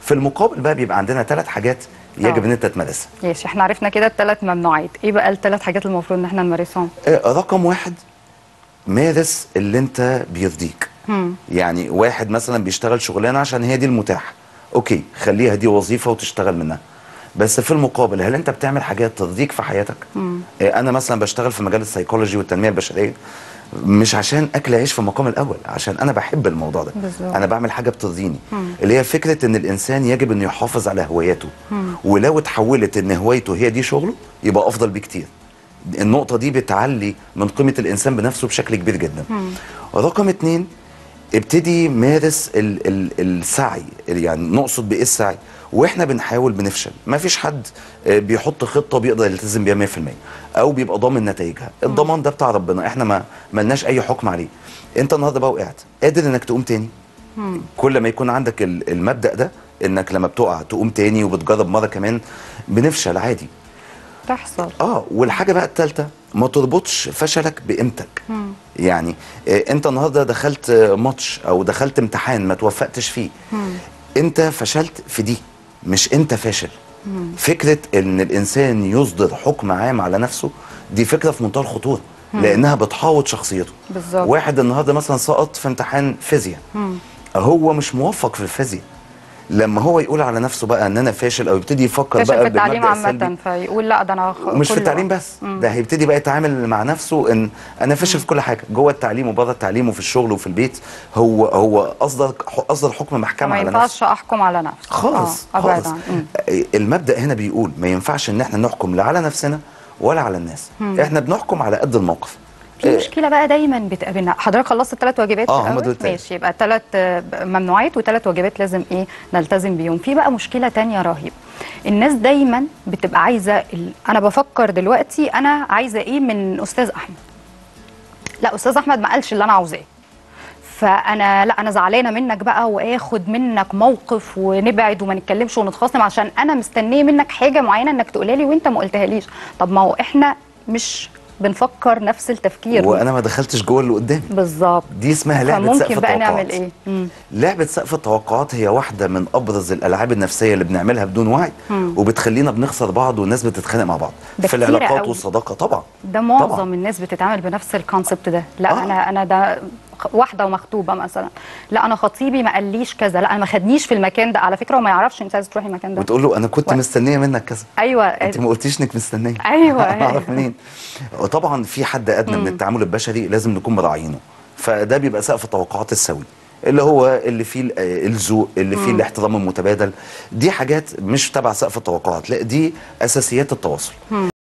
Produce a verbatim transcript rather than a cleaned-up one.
في المقابل بقى بيبقى عندنا ثلاث حاجات يجب أوه. ان انت تمارسها. ماشي، احنا عرفنا كده الثلاث ممنوعات، ايه بقى الثلاث حاجات المفروض ان احنا نمارسهم؟ آه رقم واحد، مارس اللي انت بيرضيك. مم. يعني واحد مثلا بيشتغل شغلانه عشان هي دي المتاحه، اوكي خليها دي وظيفه وتشتغل منها، بس في المقابل هل انت بتعمل حاجات ترضيك في حياتك؟ مم. آه انا مثلا بشتغل في مجال السيكولوجي والتنميه البشريه، مش عشان اكل عيش في المقام الاول، عشان انا بحب الموضوع ده. بالزبط. انا بعمل حاجه بترضيني، اللي هي فكره ان الانسان يجب انه يحافظ على هواياته، مم. ولو اتحولت ان هوايته هي دي شغله يبقى افضل بكتير. النقطه دي بتعلي من قيمه الانسان بنفسه بشكل كبير جدا. مم. رقم اتنين، ابتدي مارس ال ال السعي. يعني نقصد بايه السعي؟ واحنا بنحاول بنفشل، ما فيش حد بيحط خطه بيقدر يلتزم بيها مية في المية او بيبقى ضامن نتائجها. الضمان ده بتاع ربنا، احنا ما ملناش اي حكم عليه. انت النهارده بقى وقعت، قادر انك تقوم تاني. مم. كل ما يكون عندك المبدأ ده، انك لما بتقع تقوم تاني وبتجرب مره كمان. بنفشل عادي، تحصل. اه والحاجه بقى الثالثه، ما تربطش فشلك بقيمتك. مم. يعني آه انت النهارده دخلت ماتش او دخلت امتحان ما توفقتش فيه. مم. انت فشلت في دي، مش انت فاشل. مم. فكره ان الانسان يصدر حكم عام على نفسه دي فكره في منتهى الخطوره، لانها بتحاوط شخصيته. بالظبط. واحد النهارده مثلا سقط في امتحان فيزياء، هو مش موفق في الفيزياء، لما هو يقول على نفسه بقى ان انا فاشل او يبتدي يفكر فاشل بقى في التعليم عامه، فيقول لا ده انا مش في التعليم بس، مم. ده هيبتدي بقى يتعامل مع نفسه ان انا فاشل في كل حاجه، جوه التعليم وبره التعليم وفي الشغل وفي البيت. هو هو اصدر اصدر حكم محكمه على نفسه. ما ينفعش احكم على نفسي خالص. آه. خالص. المبدا هنا بيقول ما ينفعش ان احنا نحكم لا على نفسنا ولا على الناس. مم. احنا بنحكم على قد الموقف. في مشكله بقى دايما بتقابلنا. حضرتك خلصت الثلاث واجبات؟ اه هم دول. ماشي، يبقى ثلاث ممنوعات وثلاث واجبات لازم ايه نلتزم بيهم. في بقى مشكله ثانيه رهيبه، الناس دايما بتبقى عايزه ال... انا بفكر دلوقتي انا عايزه ايه من استاذ احمد، لا استاذ احمد ما قالش اللي انا عاوزاه، فانا لا انا زعلانه منك بقى واخد منك موقف ونبعد وما نتكلمش ونتخاصم عشان انا مستنيه منك حاجه معينه انك تقولها لي وانت ما قلتهاليش. طب ما هو احنا مش بنفكر نفس التفكير وانا ما دخلتش جوه اللي قدامي. بالظبط. دي اسمها لعبه سقف التوقعات. ممكن بقى نعمل ايه؟ مم. لعبه سقف التوقعات هي واحده من ابرز الالعاب النفسيه اللي بنعملها بدون وعي، مم. وبتخلينا بنخسر بعض والناس بتتخانق مع بعض في العلاقات والصداقه. طبعا ده معظم طبعًا. الناس بتتعامل بنفس الكونسبت ده. لا آه. انا انا ده واحده ومخطوبه مثلا، لا انا خطيبي ما قاليش كذا، لا انا ما خدنيش في المكان ده على فكره، وما يعرفش انت عايزه تروحي المكان ده، وتقول له انا كنت و... مستنيه منك كذا. ايوه انت ما قلتيش انك مستنيه. ايوه اعرف منين؟ وطبعا في حد ادنى من التعامل البشري لازم نكون مراعينه، فده بيبقى سقف التوقعات السوي اللي هو اللي فيه الذوق، اللي فيه الاحترام المتبادل. دي حاجات مش تبع سقف التوقعات، لا دي اساسيات التواصل.